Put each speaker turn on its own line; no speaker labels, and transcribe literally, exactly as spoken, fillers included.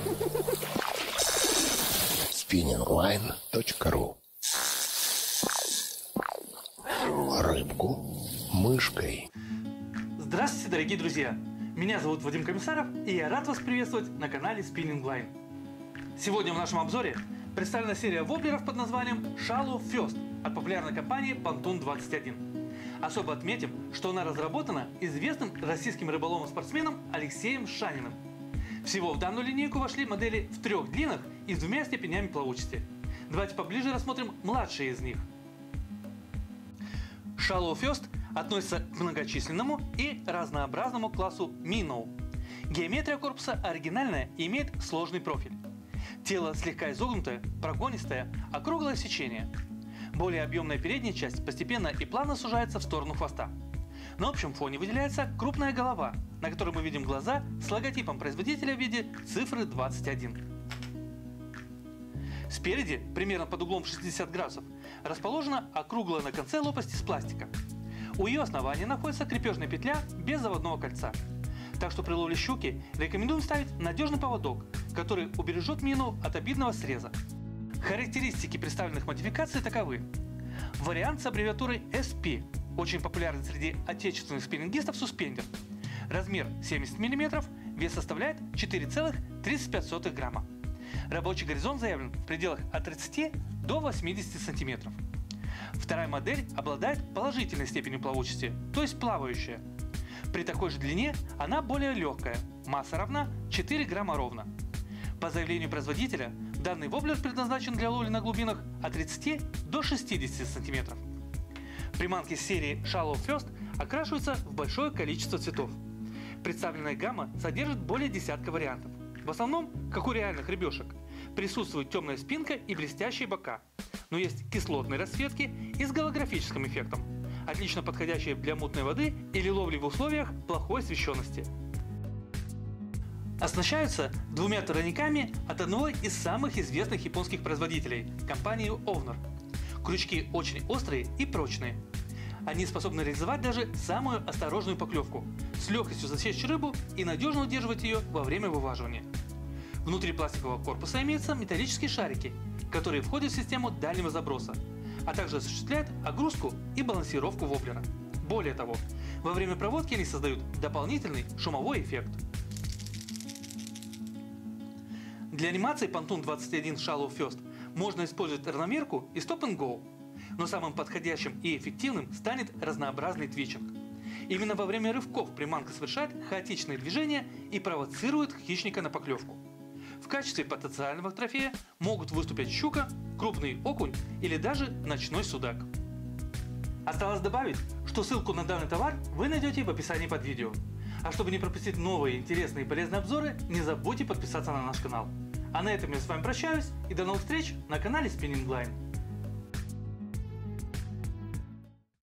спиннинг лайн точка ру. Рыбку мышкой.
Здравствуйте, дорогие друзья! Меня зовут Вадим Комиссаров, и я рад вас приветствовать на канале Spinning Line. Сегодня в нашем обзоре представлена серия воблеров под названием Shallow First от популярной компании Pontoon двадцать один. Особо отметим, что она разработана известным российским рыболовом-спортсменом Алексеем Шаниным. Всего в данную линейку вошли модели в трех длинах и с двумя степенями плавучести. Давайте поближе рассмотрим младшие из них. Shallow First относится к многочисленному и разнообразному классу Minnow. Геометрия корпуса оригинальная и имеет сложный профиль. Тело слегка изогнутое, прогонистое, округлое сечение. Более объемная передняя часть постепенно и плавно сужается в сторону хвоста. На общем фоне выделяется крупная голова, на которой мы видим глаза с логотипом производителя в виде цифры двадцать один. Спереди, примерно под углом шестьдесят градусов, расположена округлая на конце лопасть из пластика. У ее основания находится крепежная петля без заводного кольца. Так что при ловле щуки рекомендуем ставить надежный поводок, который убережет мину от обидного среза. Характеристики представленных модификаций таковы. Вариант с аббревиатурой эс пи, очень популярный среди отечественных спиннингистов суспендер. Размер семьдесят миллиметров, вес составляет четыре целых тридцать пять сотых грамма. Рабочий горизонт заявлен в пределах от тридцати до восьмидесяти сантиметров. Вторая модель обладает положительной степенью плавучести, то есть плавающая. При такой же длине она более легкая, масса равна четыре грамма ровно. По заявлению производителя, данный воблер предназначен для ловли на глубинах от тридцати до шестидесяти сантиметров. Приманки серии Shallow First окрашиваются в большое количество цветов. Представленная гамма содержит более десятка вариантов. В основном, как у реальных рыбешек, присутствует темная спинка и блестящие бока, но есть кислотные расцветки и с голографическим эффектом, отлично подходящие для мутной воды или ловли в условиях плохой освещенности. Оснащаются двумя тройниками от одного из самых известных японских производителей – компании Овнер. Крючки очень острые и прочные. Они способны реализовать даже самую осторожную поклевку, с легкостью засечь рыбу и надежно удерживать ее во время вываживания. Внутри пластикового корпуса имеются металлические шарики, которые входят в систему дальнего заброса, а также осуществляют огрузку и балансировку воблера. Более того, во время проводки они создают дополнительный шумовой эффект. Для анимации Pontoon двадцать один Shallow First можно использовать равномерку и Stop and Go, но самым подходящим и эффективным станет разнообразный твичинг. Именно во время рывков приманка совершает хаотичные движения и провоцирует хищника на поклевку. В качестве потенциального трофея могут выступить щука, крупный окунь или даже ночной судак. Осталось добавить, что ссылку на данный товар вы найдете в описании под видео. А чтобы не пропустить новые интересные и полезные обзоры, не забудьте подписаться на наш канал. А на этом я с вами прощаюсь и до новых встреч на канале Spinning Line.